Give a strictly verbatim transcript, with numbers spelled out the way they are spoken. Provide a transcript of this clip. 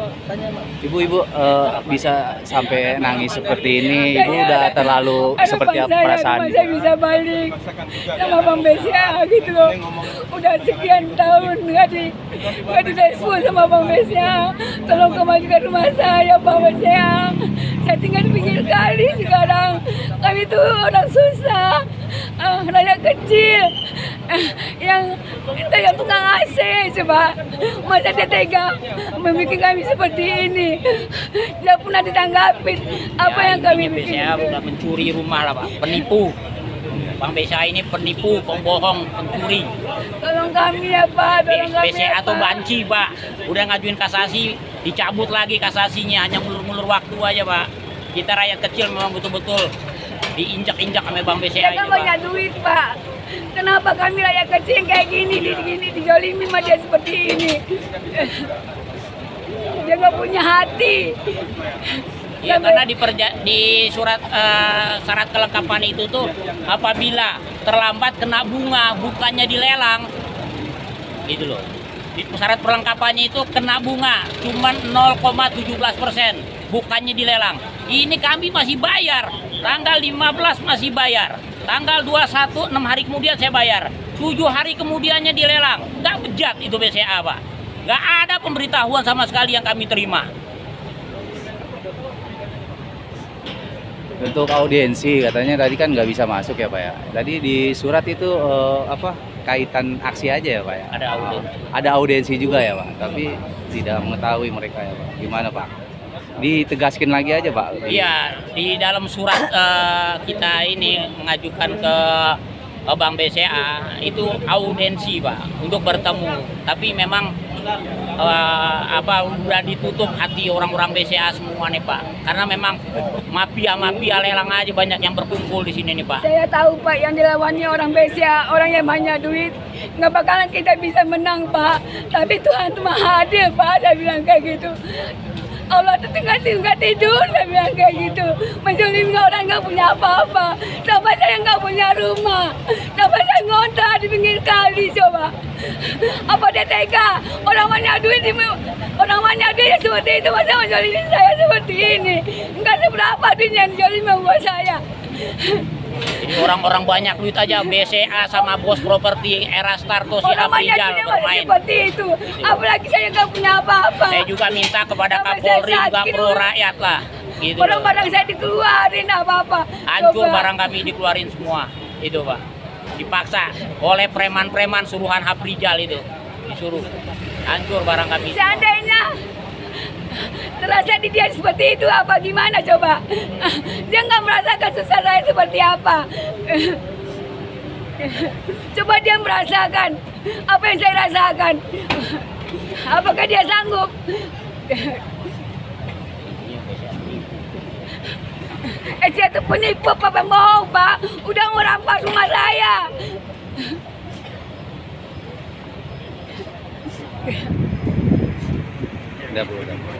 Ibu-ibu uh, bisa sampai nangis seperti ini, Ibu udah terlalu Harapan seperti apa saya, perasaan rumah Ibu? saya bisa balik sama Bang B C A gitu loh. Udah sekian tahun nggak di nggak direspon sama Bang B C A. Tolong kembalikan rumah saya Bang B C A. Saya tinggal di pinggir kali sekarang. Kami tuh orang susah, uh, rakyat kecil, uh, yang kita yang tukang A C coba. Masa dia tega membuat kami seperti ini? Tidak pernah ditanggapin apa Ya, yang kami intinya bikin. B C A udah mencuri rumah lah Pak, penipu. Bang B C A ini penipu, pembohong, pencuri. Tolong kami ya Pak, tolong kami B C A ya, tuh Pak. banci Pak, udah ngajuin kasasi, dicabut lagi kasasinya, hanya ngulur-ngulur waktu aja Pak. Kita rakyat kecil memang betul-betul diinjak-injak sama Bang B C A Dia ini kan Pak. banyak duit Pak. Kenapa kami rakyat kecil kayak gini, di gini dijolimi sama dia seperti ini? Dia nggak punya hati. Ya Sampai- karena di, perja- di surat eh, syarat kelengkapan itu tuh apabila terlambat kena bunga bukannya dilelang gitu loh. Di syarat perlengkapannya itu kena bunga cuman nol koma satu tujuh persen bukannya dilelang. Ini kami masih bayar, tanggal lima belas masih bayar, tanggal dua puluh satu enam hari kemudian saya bayar, tujuh hari kemudiannya dilelang. Nggak bejat itu B C A Pak, nggak ada pemberitahuan sama sekali yang kami terima. Untuk audiensi katanya tadi kan nggak bisa masuk ya Pak ya. Tadi di surat itu eh, apa kaitan aksi aja ya Pak ya. Ada audiensi. Ada audiensi juga ya Pak. Tapi tidak mengetahui mereka ya Pak. Gimana Pak? Ditegaskin lagi aja Pak. Iya, di dalam surat eh, kita ini mengajukan ke eh, Bank B C A itu audiensi Pak untuk bertemu. Tapi memang eh, apa udah ditutup hati orang-orang B C A semua nih Pak. Karena memang mafia-mafia lelang aja banyak yang berkumpul di sini nih Pak. Saya tahu Pak yang dilawannya orang B C A, orang yang banyak duit. Nggak bakalan kita bisa menang Pak. Tapi Tuhan tuh maha adil Pak, dia bilang kayak gitu. Allah tuh tinggal tinggal tidur, saya bilang kayak gitu. Menjolimi orang nggak punya apa-apa. Sampai saya nggak punya rumah. Sampai saya ngontrak di pinggir kali coba. Apa dia tega? Orang banyak duit, orang banyak duit seperti itu, masa menjolimi saya seperti ini? Enggak seberapa duit yang dijolimi buat saya. Jadi orang-orang banyak duit aja B C A sama bos properti Era Starto si Orang banyak Afrizal duit masih bermain. seperti itu. Apalagi saya nggak punya apa-apa. Saya juga minta kepada Sampai saya Kapolri juga sakit, pro Bu. rakyat lah. Gitu. loh. Barang-barang saya dikeluarin apa-apa. Hancur Coba. barang kami dikeluarin semua. Itu Pak. Dipaksa oleh preman-preman suruhan Afrizal itu. Disuruh. Hancur barang kami. Seandainya terasa di dia seperti itu apa gimana coba? Dia nggak merasakan susah saya seperti apa. Coba dia merasakan apa yang saya rasakan. Apakah dia sanggup? Eh, dia tuh penipu, Pak, pembohong, Pak. Udah merampas rumah saya. Udah Bu, udah.